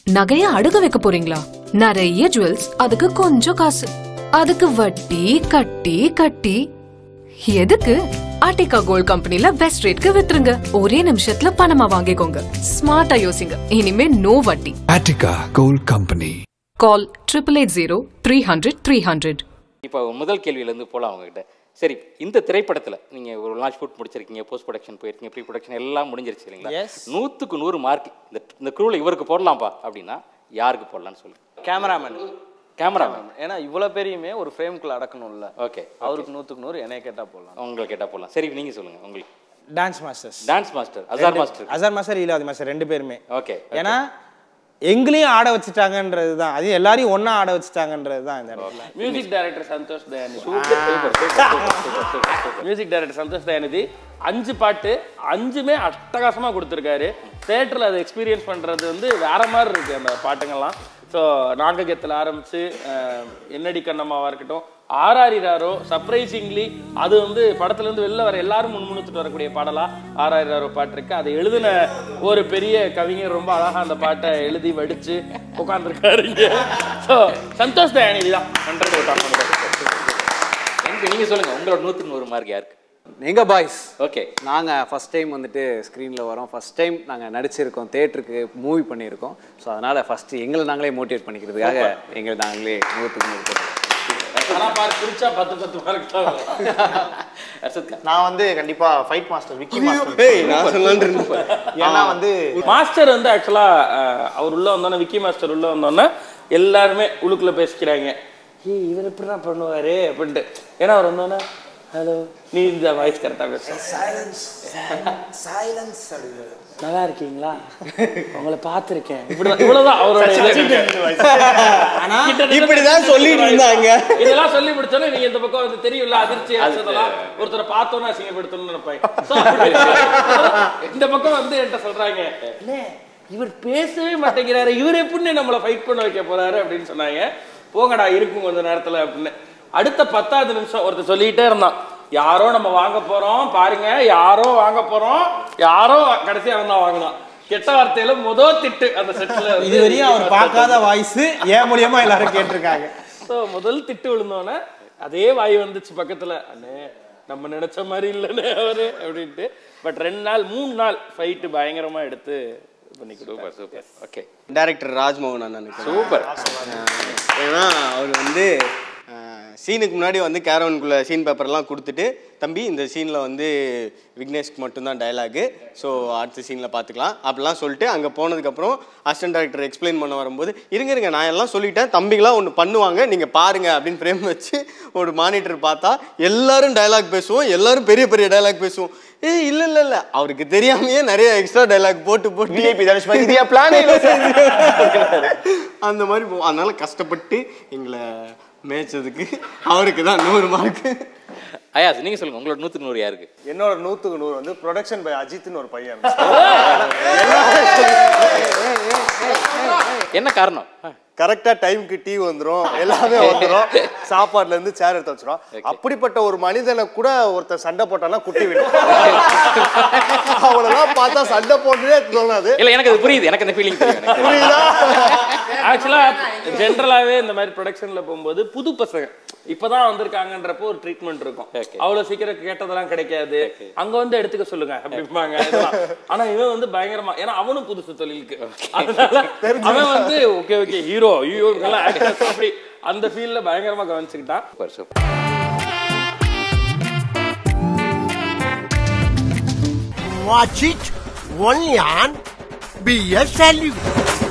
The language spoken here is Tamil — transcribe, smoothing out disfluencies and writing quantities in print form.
நகைய அடகு வைக்க போறீங்களா? நிறைய ஜுவல்ஸ், அதுக்கு கொஞ்சம் காசு, அதுக்கு வட்டி கட்டி கட்டி எதுக்கு? ஆர்டிகா கோல்ட் கம்பெனில பெஸ்ட் ரேட்க்கு வித்துருங்க. ஒரே நிமிஷத்துல பணமா வாங்கிக்கோங்க. ஸ்மார்ட்டா யோசிங்க. இனிமே நோ வட்டி. ஆர்டிகா கோல்ட் கம்பெனி. கால் 880300 இப்போ முதல் கேள்வியில இருந்து போலாம் அவங்ககிட்ட. சரி, இந்த திரைப்படத்துல நீங்க ஒரு லான்ச் ஷூட் முடிச்சிருக்கீங்க, போஸ்ட் ப்ரொடக்ஷன் போயிருக்கீங்க, ப்ரீ ப்ரொடக்ஷன் எல்லாம் முடிஞ்சிருச்சு இல்லைங்களா? 100க்கு 100 மார்க் இந்த க்ரூல இவருக்கு போடலாம்பா அப்படின்னா யாருக்கு போடலாம்னு சொல்லுங்க. கேமராமேன். ஏன்னா இவ்வளவு பெரியமே ஒரு ஃப்ரேம்குள்ள அடக்கணும்ல. ஓகே, அவருக்கு 100க்கு 100, என்னைய கேட்டா போடலாம். உங்களுக்கு கேட்டா போடலாம். சரி, நீங்க சொல்லுங்க. உங்களுக்கு டான்ஸ் மாஸ்டர், அசார் மாஸ்டர் இல்லாத மாஸ்டர் ரெண்டு பேருமே. ஓகே, ஏன்னா எங்களையும் ஆட வச்சுட்டாங்கன்றது தான், அது எல்லாரையும் ஒன்னா ஆட வச்சுட்டாங்கன்றது தான் இந்த இடத்துல. Music director Santhosh Dhayanidhi. Music director Santhosh Dhayanidhi 5 பாட்டு 5மே அட்டகாசமா கொடுத்துருக்காரு. தியேட்டர்ல அதை எக்ஸ்பீரியன்ஸ் பண்றது வந்து வேற மாதிரி இருக்கு அந்த பாட்டுங்கள்லாம். ஸோ நாககத்தில் ஆரம்பிச்சு என்னடி கண்ணம்மாவா இருக்கட்டும், ஆராரிராரோ சர்ப்ரைசிங்லி அது வந்து படத்துலேருந்து வெளில வர எல்லாரும் முன்முணுத்துட்டு வரக்கூடிய பாடலா ஆராரிராரோ பாட்டு இருக்கு. அதை எழுதின ஒரு பெரிய கவிஞர் ரொம்ப அழகா அந்த பாட்டை எழுதி வடிச்சு உட்காந்துருக்காருங்க. ஸோ சந்தோஷ் தயாநிதி தான் நீங்க சொல்லுங்க. உங்களோட 100க்கு 100 மார்க் யாருக்கு? எங்க பாய்ஸ். ஓகே, நாங்க ஃபர்ஸ்ட் டைம் வந்துட்டு ஸ்க்ரீன்ல வரோம், ஃபர்ஸ்ட் டைம் நாங்க நடிச்சிருக்கோம், தியேட்டருக்கு மூவி பண்ணியிருக்கோம். ஸோ அதனால ஃபர்ஸ்ட் எங்களை நாங்களே மோட்டிவேட் பண்ணிக்கிறதுக்காக எங்களை நாங்களே 100க்கு 100 நான் வந்து கண்டிப்பா ஃபைட் மாஸ்டர் விக்கி மாஸ்டர். ஏன்னா வந்து மாஸ்டர் வந்து ஆக்சுவலா அவர் உள்ள வந்தோன்னே, விக்கி மாஸ்டர் உள்ள வந்தோன்னே எல்லாருமே உள்ளுக்குள்ள பேசிக்கிறாங்க, இவர் எப்படிதான் பண்ணுவாரு அப்படின்ட்டு. ஏன்னா அவர் வந்தோன்னே ஹலோ நீ இந்த வாய்ஸ் கரெக்டா பேச, நல்லா இருக்கீங்களா, உங்களை பார்த்துருக்கேன், இவ்வளவுதான் அவரோட. இப்படிதான் சொல்லிட்டு இருந்தாங்க. இதெல்லாம் சொல்லி முடிச்சோன்னே நீங்க இந்த பக்கம் வந்து தெரியும்ல அதிர்ச்சி அடிச்சதெல்லாம் ஒருத்தரை பார்த்தோன்னா அசிங்கப்படுத்தணும்னு நினைப்பாங்க. இந்த பக்கம் வந்து என்கிட்ட சொல்றாங்க, இவர் பேசவே மாட்டேங்கிறாரு, இவர் எப்படி நம்மளை ஃபைட் பண்ண வைக்க போறாரு அப்படின்னு சொன்னாங்க. போங்கடா இருக்கும் கொஞ்ச நேரத்துல அப்படின்னு. அடுத்த 10வது நிமிஷம் ஒருத்தர் சொல்லிக்கிட்டே இருந்தான், யாரோ நம்ம வாங்க போறோம் பாருங்க, யாரோ வாங்க போறோம், யாரோ கடைசியா வந்தா வாங்கினான். கெட்ட வார்த்தையில முதல் திட்டு அந்த செட்ல. இதுவரையும் அவர் பார்க்காத வாய்ஸ் ஏன் மூலியமா எல்லாரும் கேட்டிருக்காங்க. ஸோ முதல் திட்டு விழுந்தோன்னே அதே வாய் வந்துச்சு பக்கத்துல, அண்ணே நம்ம நினைச்ச மாதிரி இல்லைண்ணே அவரு அப்படின்ட்டு. பட் 2 நாள் 3 நாள் ஃபைட்டு பயங்கரமா எடுத்து பண்ணிக்கிட்டு. சூப்பர். ஓகே, டைரக்டர் ராஜ்மோகன் அண்ணன் சூப்பர். ஏன்னா அவர் வந்து சீனுக்கு முன்னாடி வந்து கேரவனுக்குள்ள சீன் பேப்பர்லாம் கொடுத்துட்டு, தம்பி இந்த சீனில் வந்து விக்னேஷ்க்கு மட்டும்தான் டைலாகு, ஸோ அடுத்த சீனில் பார்த்துக்கலாம் அப்படிலாம் சொல்லிட்டு அங்கே போனதுக்கப்புறம் அசிஸ்டன்ட் டைரக்டர் எக்ஸ்பிளைன் பண்ண வரும்போது, இருங்க நான் எல்லாம் சொல்லிட்டேன், தம்பிங்களாம் ஒன்று பண்ணுவாங்க, நீங்கள் பாருங்கள் அப்படின்னு ஃப்ரேம் வச்சு ஒரு மானிட்டர் பார்த்தா எல்லாரும் டைலாக் பேசுவோம், எல்லாரும் பெரிய பெரிய டைலாக் பேசுவோம். இல்லை அவருக்கு தெரியாமையே நிறைய எக்ஸ்ட்ரா டைலாக் போட்டு பிளான் அந்த மாதிரி போவோம். அதனால கஷ்டப்பட்டு எங்களை மேய்ச்சதுக்கு அவருக்கு தான் 100 மார்க். அயாஸ், நீங்க சொல்லுங்க. உங்களோட 100க்கு 100 யாருக்கு? என்னோட 100க்கு 100 வந்து ப்ரொடக்ஷன் பை அஜித்னு ஒரு பையன். என்ன காரணம்? கரெக்டா டைமுக்கு டீ வந்துடும், எல்லாமே வந்துடும், சாப்பாடுல இருந்து சேர் எடுத்து வச்சிடும். அப்படிப்பட்ட ஒரு மனிதனை கூட ஒருத்தர் சண்டை போட்டானா குட்டி விடும். அவ்வளவுதான் பார்த்தா சண்டை போட்டுட்டே தோணாது. இல்ல, எனக்கு அது புரியுது, எனக்கு அந்த ஃபீலிங் தெரியும். புரியுதா? ஆக்சுவலா ஜென்ரலாவே இந்த மாதிரி ப்ரொடக்ஷன்ல போகும்போது புது பசங்க இப்பதான் வந்திருக்காங்கன்றப்போ ஒரு ட்ரீட்மெண்ட் இருக்கும். அவ்வளவு சீக்கிரம் கேட்டதெல்லாம் கிடைக்காது, அங்க வந்து எடுத்துக்க சொல்லுங்க அப்படிம்பாங்க. ஆனா இவன் வந்து பயங்கரமா, ஏன்னா அவனும் புதுசு தொழிலுக்கு, அவன் வந்து ஓகே ஹீரோ அப்படி அந்த ஃபீல்ட்ல பயங்கரமா கவனிச்சுக்கிட்டான். Watch it only on BS Salute.